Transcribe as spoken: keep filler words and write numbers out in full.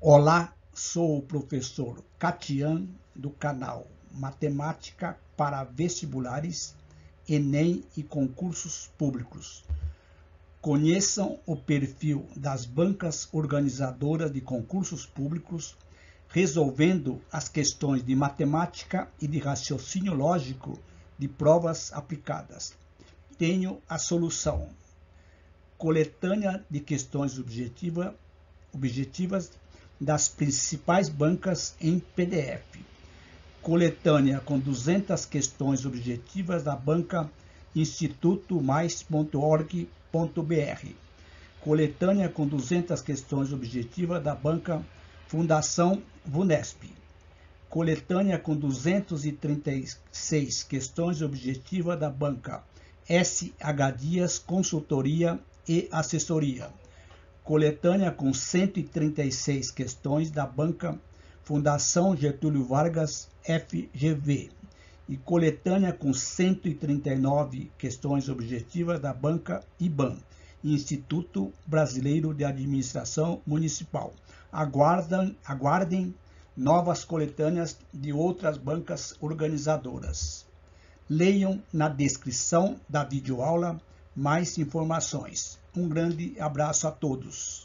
Olá, sou o professor Catian do canal Matemática para Vestibulares, Enem e Concursos Públicos. Conheçam o perfil das bancas organizadoras de concursos públicos, resolvendo as questões de matemática e de raciocínio lógico de provas aplicadas. Tenho a solução. Coletânea de questões objetiva, objetivas das principais bancas em P D F. Coletânea com duzentas questões objetivas da banca instituto mais ponto org ponto br. Coletânea com duzentas questões objetivas da banca Fundação VUNESP. Coletânea com duzentas e trinta e seis questões objetivas da banca S H Dias Consultoria e Assessoria. Coletânea com cento e trinta e seis questões da banca Fundação Getúlio Vargas F G V e coletânea com cento e trinta e nove questões objetivas da banca IBAM, Instituto Brasileiro de Administração Municipal. Aguardem, aguardem novas coletâneas de outras bancas organizadoras. Leiam na descrição da videoaula mais informações. Um grande abraço a todos.